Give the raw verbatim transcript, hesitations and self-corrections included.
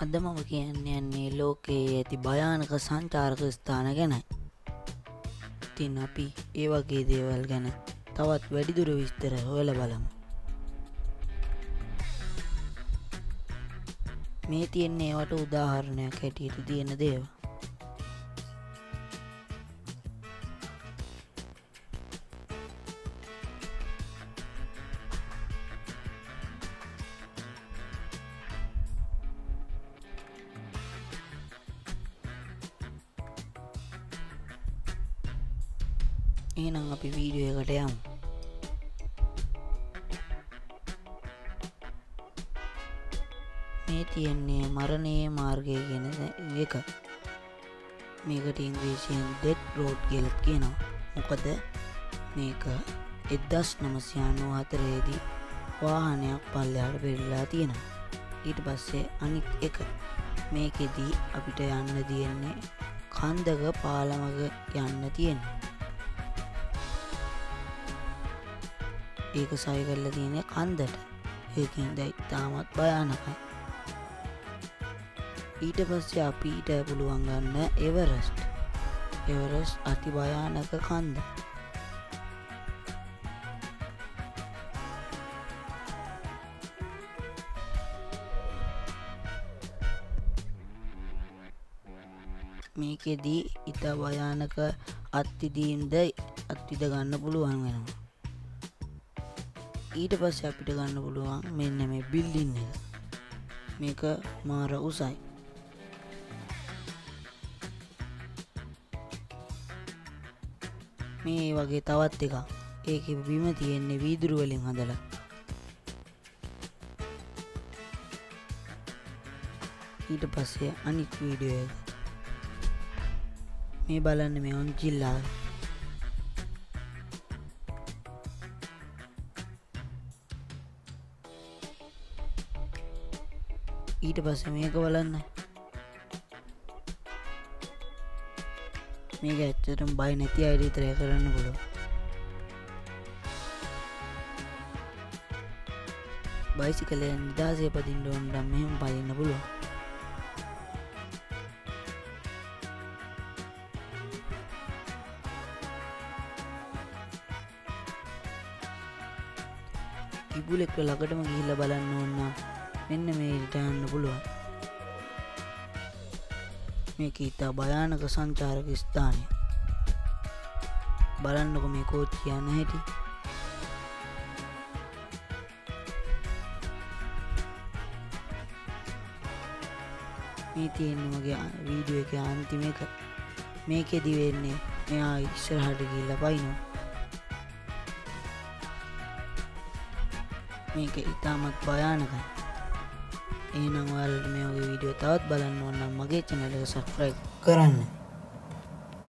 අද මම කියන්න යන්නේ ලෝකයේ ඇති භයානක සංචාරක ස්ථාන ගැනයි. ඉතින් අපි ඒ වගේ දේවල් ගැන තවත් වැඩිදුර විස්තර හොයලා බලමු. මේ තියෙන්නේ ඒවට උදාහරණයක් හැටියට තියෙන දේවල්. එහෙනම් අපි වීඩියෝ එකට යමු. මේ තියෙන්නේ මරණයේ මාර්ගය කියන එක. මේකට ඉංග්‍රීසියෙන් ඩෙත් රෝඩ් කියලා කියනවා. මොකද මේක එක්දහස් නවසිය අනූ හතරේ දී වාහනයක් පල්ලෙහාට පෙරලා තියෙනවා. ඊට පස්සේ අනිත් එක මේකෙදී අපිට යන්න තියෙන්නේ කන්දක පාලමක යන්න තියෙනවා. ඒක සවි කරලා තියෙන්නේ කන්දට. ඒකෙන් දැන් තාමත් භයානකයි. ඊට පස්සේ අපිට පුළුවන් ගන්න එවරස්ට්. එවරස්ට් අති භයානක කන්ද. මේකෙදී ඊට භයානක අත්විඳින්ද අත්විඳ ගන්න පුළුවන් වෙනවා. ඊට පස්සේ අපිට ගන්න පුළුවන් මෙන්න මේ බිල්ඩින් එක. මේක මාර උසයි. මේ වගේ තවත් එකක්. ඒකේ බිම තියෙන්නේ වීදුරු වලින් හදලා. ඊට පස්සේ අනිත් වීඩියෝ එක. මේ බලන්න මේ ඔන්චිල්ලා. ඊට පස්සේ මේක බලන්න. මේක ඇත්තටම බය නැති අයට විතරයි කරන්න පුළුවන්. බයිසිකලයෙන් නිදහසේ පදින්න ඕන නම් මෙහෙම පදින්න පුළුවන්. ඉබුලෙක් ළඟටම ගිහිල්ලා බලන්න ඕන නම් මෙන්න මේකට යන්න පුළුවන්. මේක ඉතා භයානක සංචාරක ස්ථානය. බලන්නකො මේ කෝච්චිය යන හැටි. මේ තියෙන්නේ මගේ වීඩියෝ එකේ අන්තිම එක. මේකෙදි වෙන්නේ මෙයා ඉස්සරහට ගිහිල්ලා පයින්නවා. මේක ඉතාමත් භයානකයි. එහෙනම් ඔයාලට මේ වගේ වීඩියෝ තවත් බලන්න ඕන නම් මගේ channel එක subscribe කරන්න.